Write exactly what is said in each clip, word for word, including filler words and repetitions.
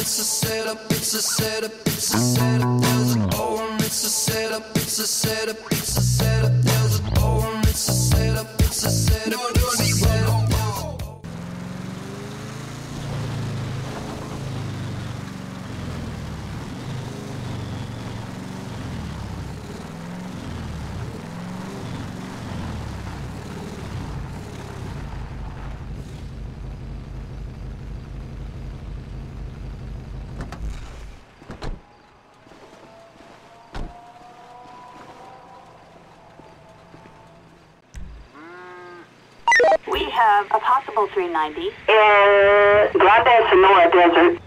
it's a setup, it's a setup, it's a setup. There's a poem, it's a setup, it's a setup, it's a setup. There's a poem, it's a setup, it's a setup, it's a setup. We have a possible three ninety. In Grande Sonora Desert.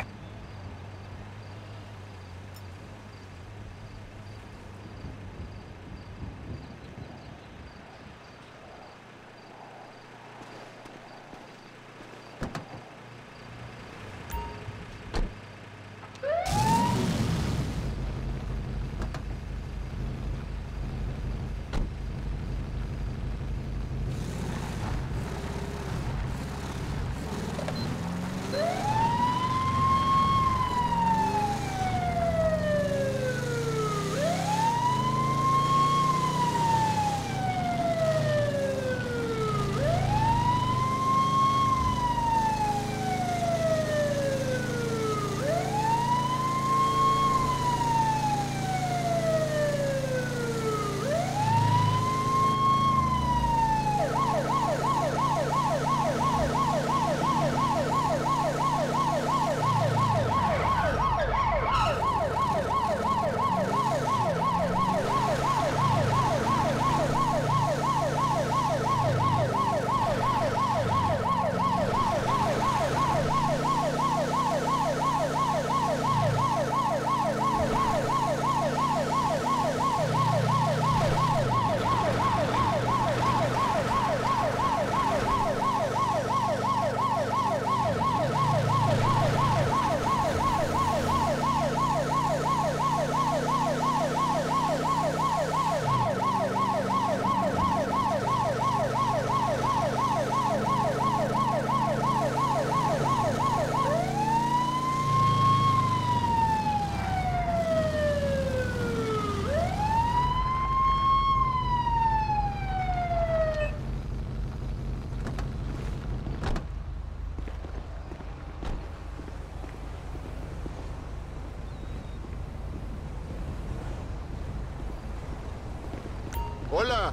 Hola.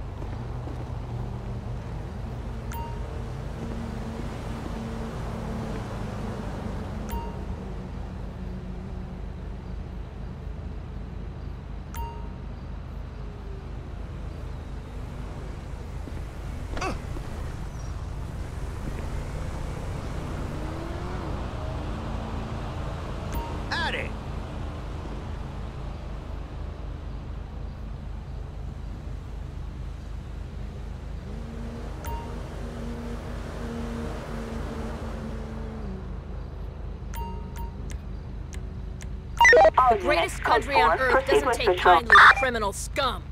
The greatest country on earth doesn't take kindly to criminal scum.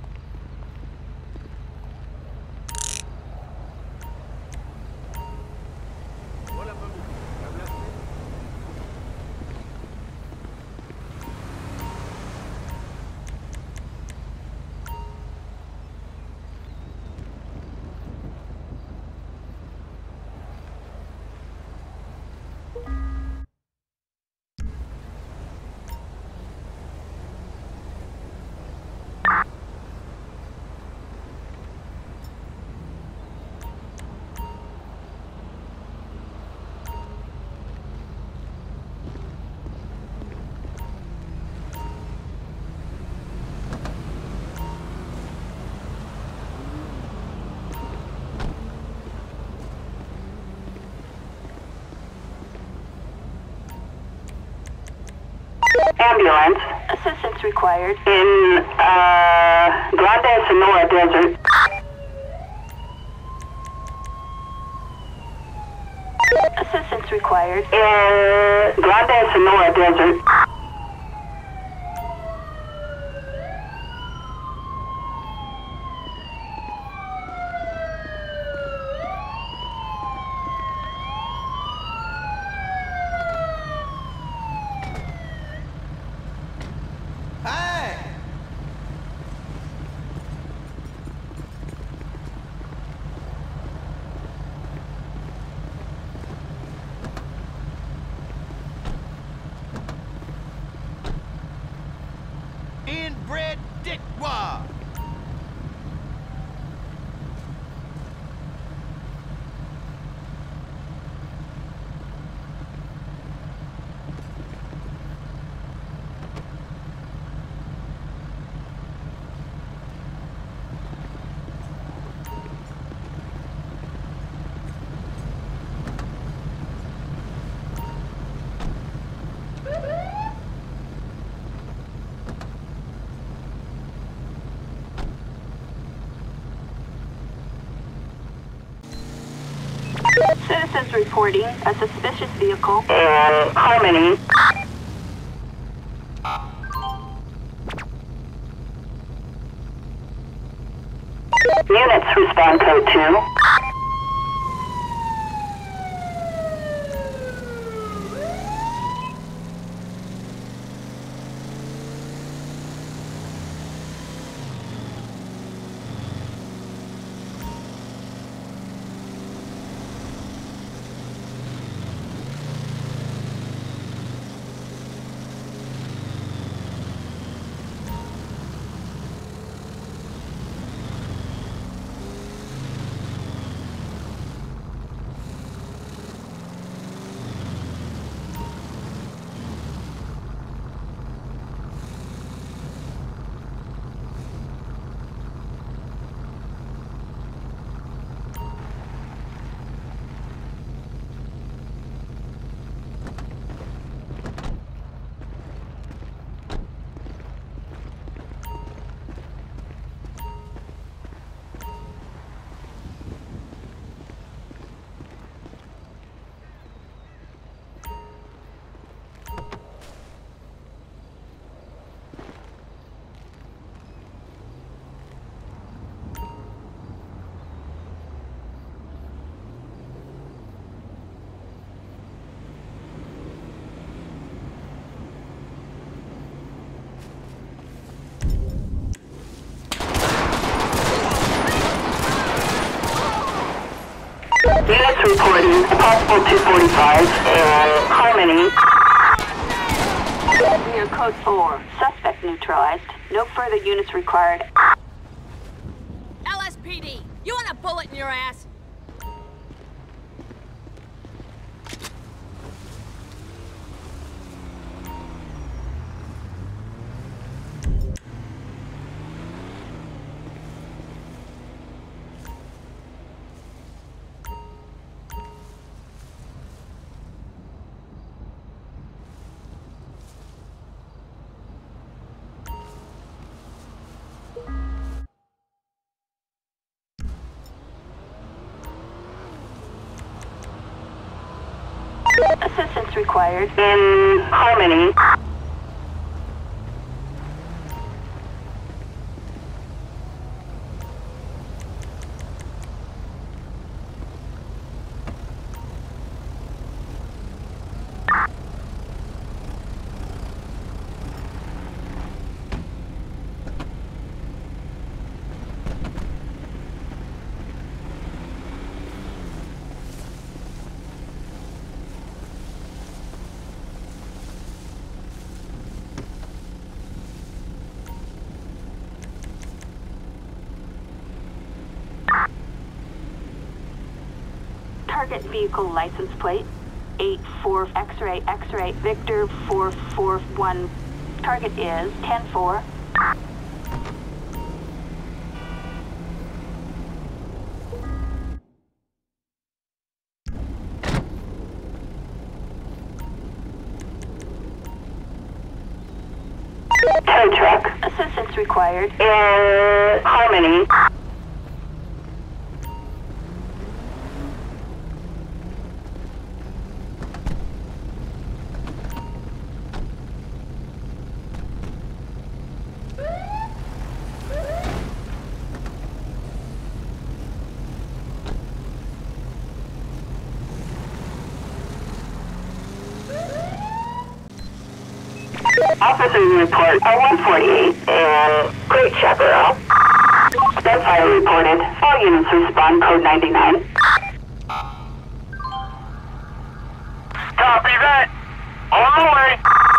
Ambulance. Assistance required. In, uh, Grande Sonora Desert. Assistance required. In Grande Sonora Desert. Citizens reporting a suspicious vehicle. in Harmony. Units respond code two. Units reporting a possible two forty-five in Harmony. We are code four. Suspect neutralized. No further units required. L S P D, you want a bullet in your ass? Assistance required. In Harmony. Target vehicle license plate eight four X-ray X-ray Victor four four one. Target is ten four. Tow truck. Assistance required. In Harmony. Officers report a one forty-eight in Great Chaparral. Spent fire reported. All units respond code ninety-nine. Copy that. On the way.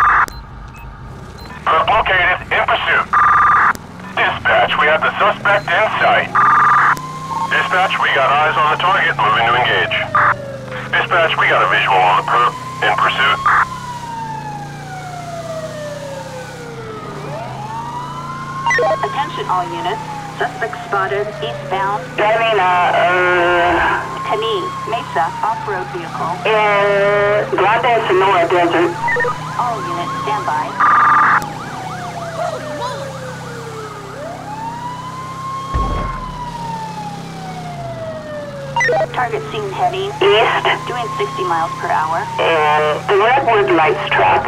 Perp located. In pursuit. Dispatch, we have the suspect in sight. Dispatch, we got eyes on the target. Moving to engage. Dispatch, we got a visual on the perp. In pursuit. Attention all units. Suspect spotted eastbound. Driving a uh, Tani Mesa off-road vehicle. in Grande Sonora Desert. All units stand by. Holy moly! Target seen heading east, doing sixty miles per hour. and the Redwood Lights track.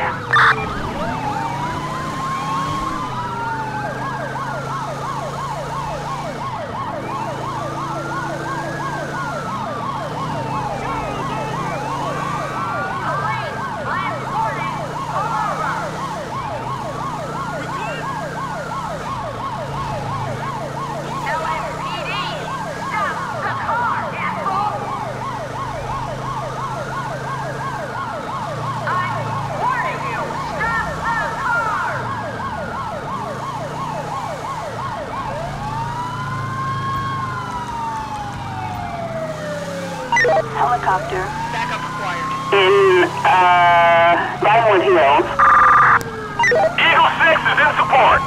Helicopter. In, uh, Vinewood Hills. Eagle six is in support.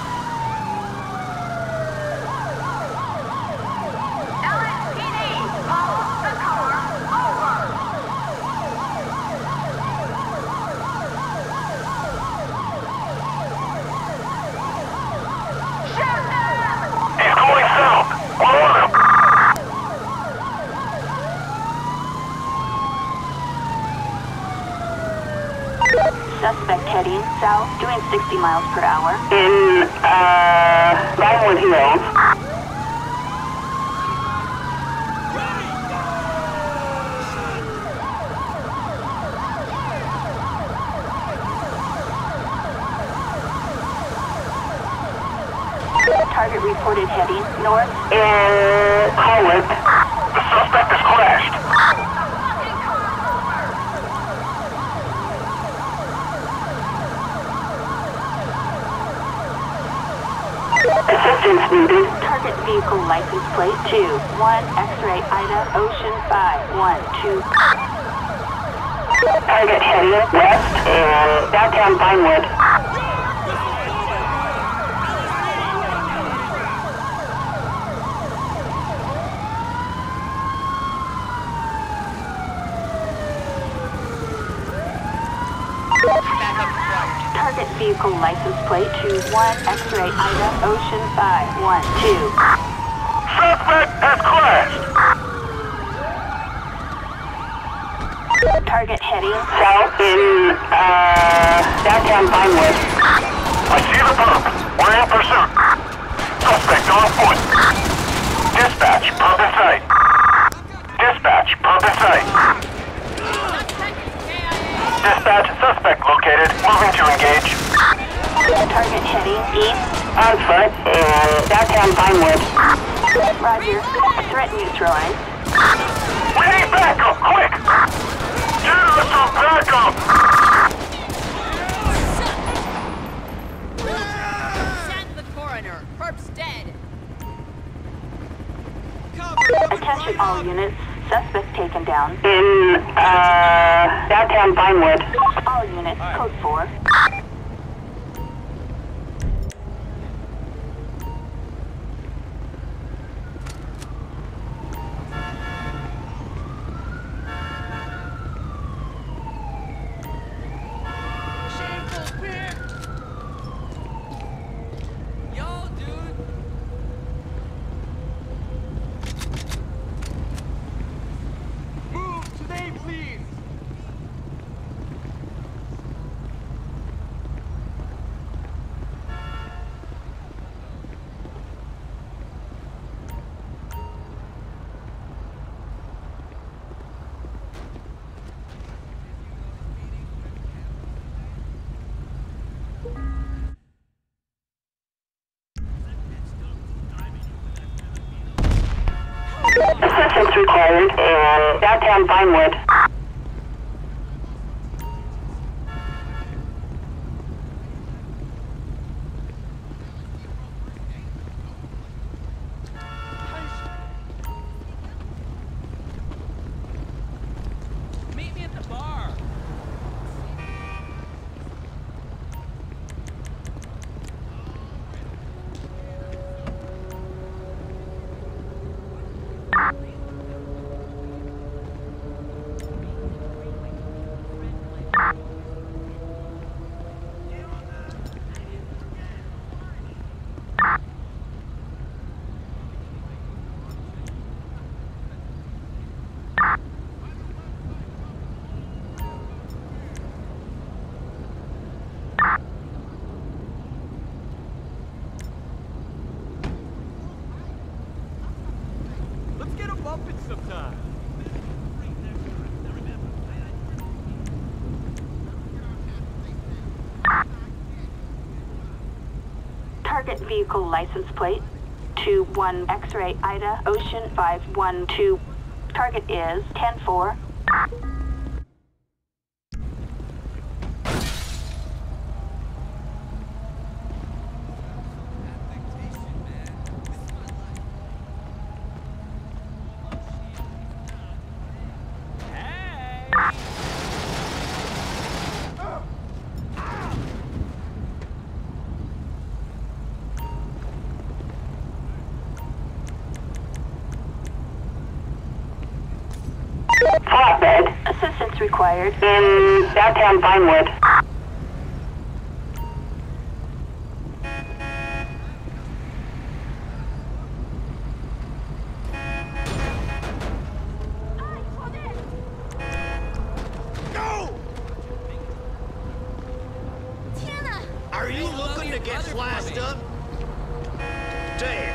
L S P D, follow the car. Over. Shoot them! He's going south. We're on him. Suspect heading south, doing sixty miles per hour. In, uh, Vinewood Hills. Target reported heading north. In Colwood. The suspect has crashed. Assistance needed. Target vehicle license plate two one X-ray Ida Ocean five one two. Target heading west in downtown Vinewood. Target vehicle license plate two one X-ray Ida Ocean five one two. Suspect has crashed. Target heading South in, uh, downtown Vinewood. I see the pump. We're in pursuit. Suspect on foot. Dispatch, pump in sight. Dispatch, pump in sight. Dispatch, suspect located. Moving to engage. Target heading east. On foot in downtown Vinewood. Roger. Threat neutralized. We need backup, quick! Get us some backup! Send the coroner. Perp's dead. Attention all units. Suspect taken down. In, uh, downtown Vinewood. All units. Code four. Assistance required in downtown Vinewood. Meet me at the bar. Target vehicle license plate two one X-ray Ida Ocean five one two. Target is ten four. Flatbed Assistance required. in downtown Vinewood. Are you looking to get sliced up? Dad.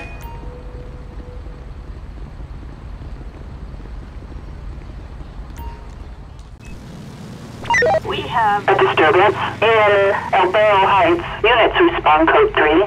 We have A disturbance in El Barro Heights. Units respond code three.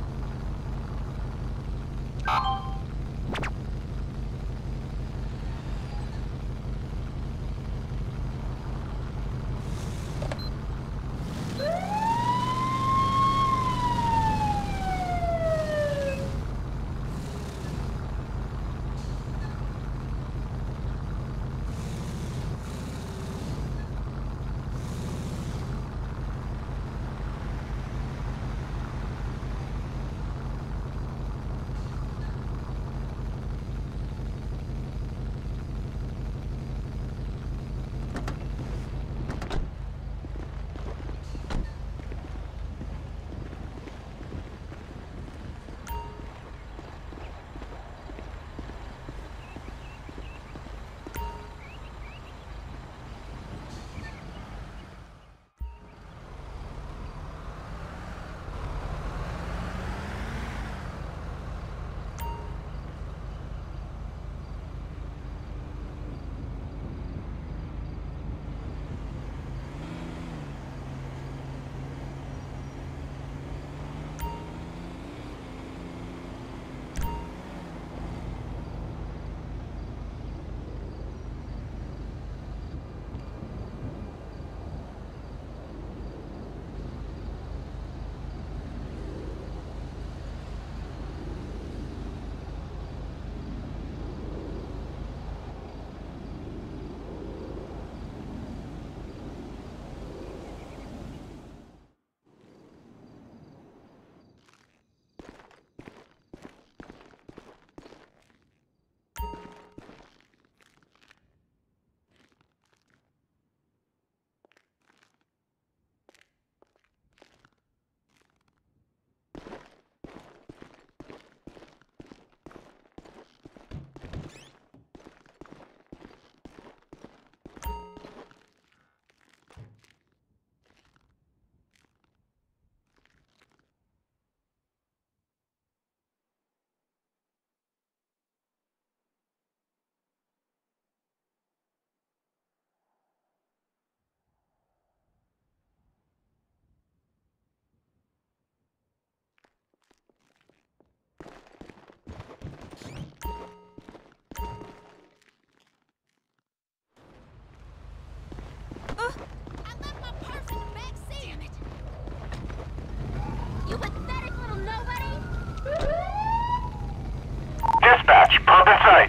Dispatch, pump in sight.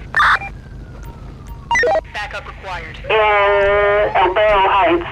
Backup required. In El Barro Heights.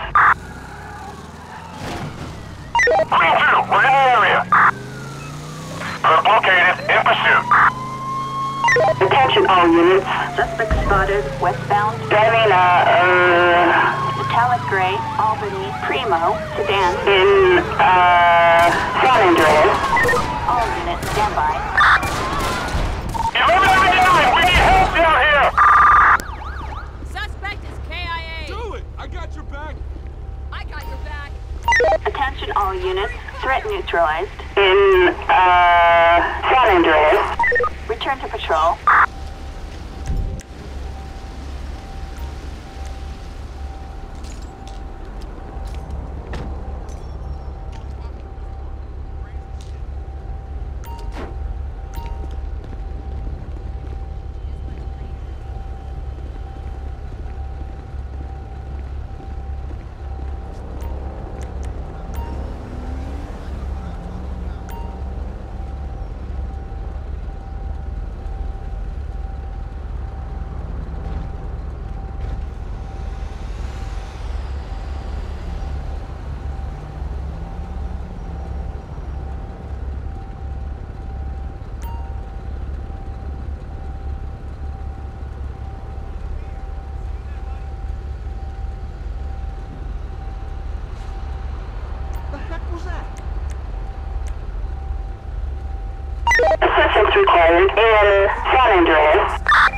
Green two, we're in the area. Perp located, in pursuit. Attention all units. suspect spotted westbound. Driving a, uh, Metallic gray Albany Primo sedan. in, uh, San Andreas. All units standby. eleven ninety-nine, we need help down here! Suspect is K I A. Do it! I got your back. I got your back. Attention all units. Threat neutralized. In, uh, San Andreas. Return to patrol. Assistance required in San Andreas.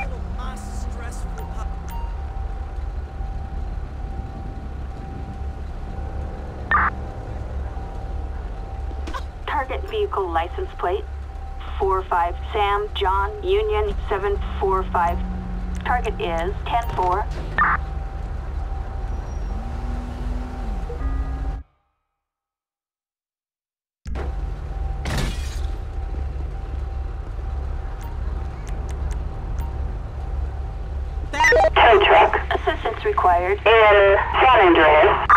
Target vehicle license plate four five Sam John Union seven four five. Target is ten four. Tow truck Assistance required. in San Andreas.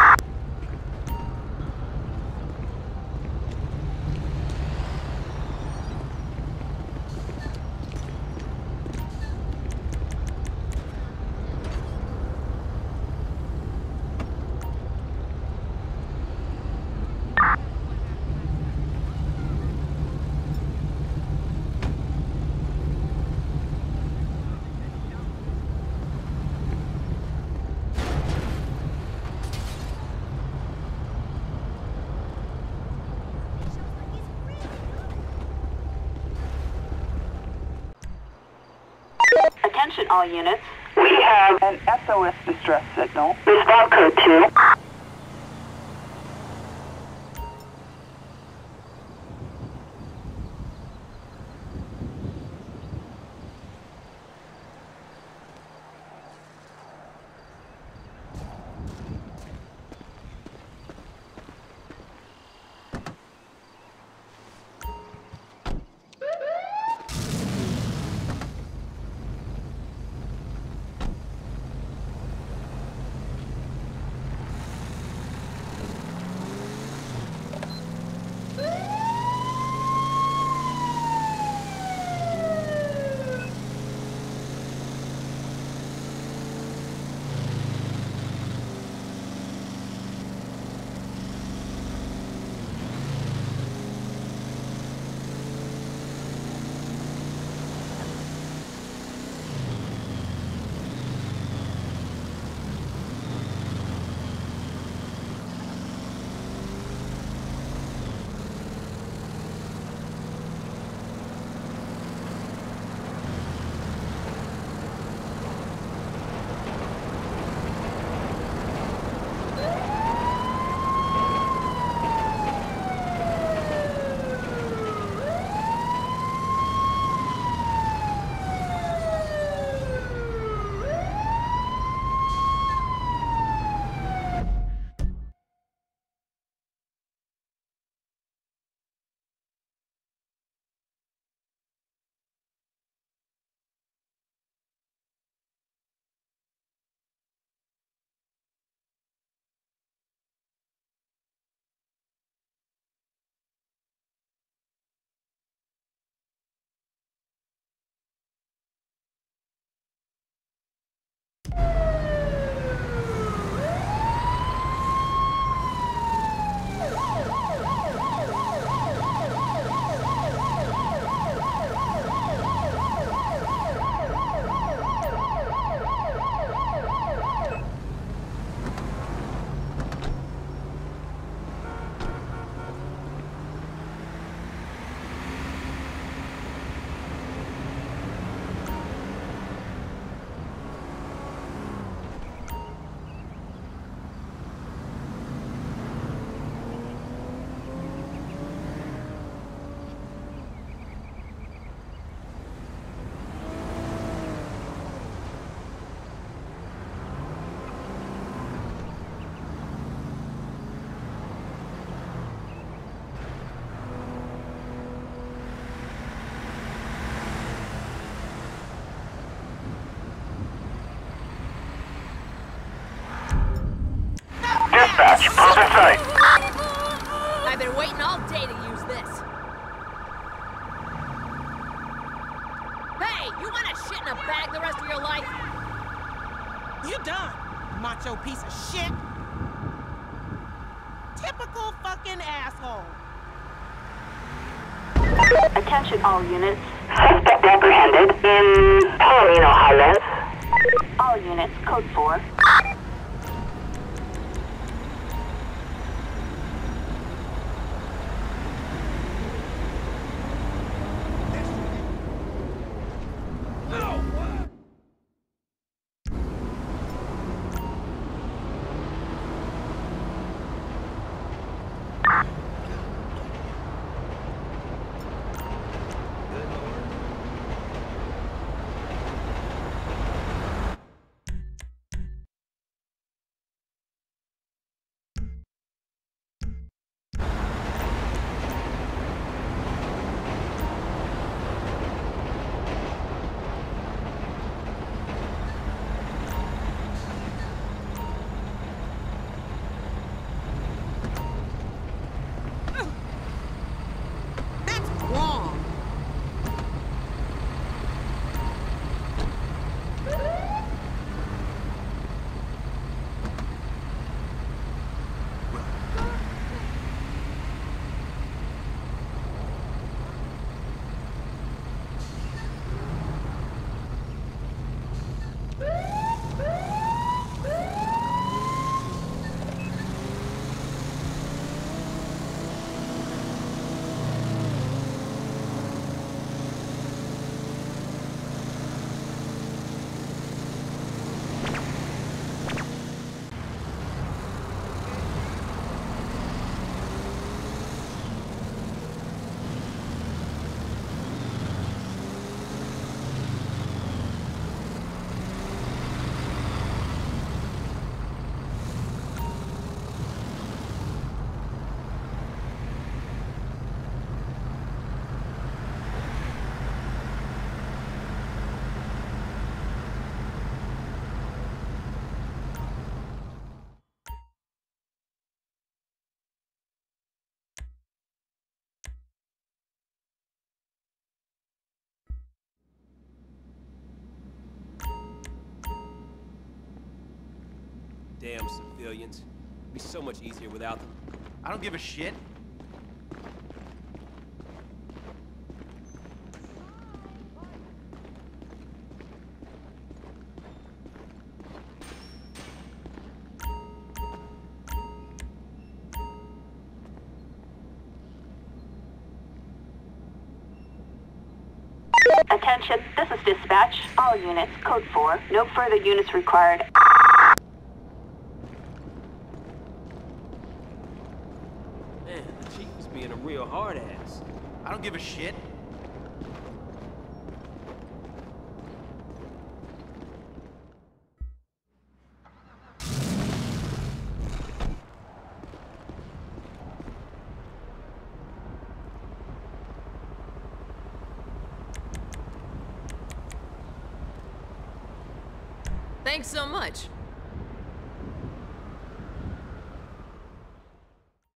Attention all units. We have An S O S distress signal. response code two. Dispatch, proof in sight. I've been waiting all day to use this. Hey, you want to shit in a bag the rest of your life? You done, macho piece of shit. Typical fucking asshole. Attention all units. Suspect apprehended in Palomino Highlands. All units, code four. This Damn civilians. It'd be so much easier without them. I don't give a shit. Attention, this is dispatch. All units, code four. No further units required. Man, the chief is being a real hard ass. I don't give a shit. Thanks so much.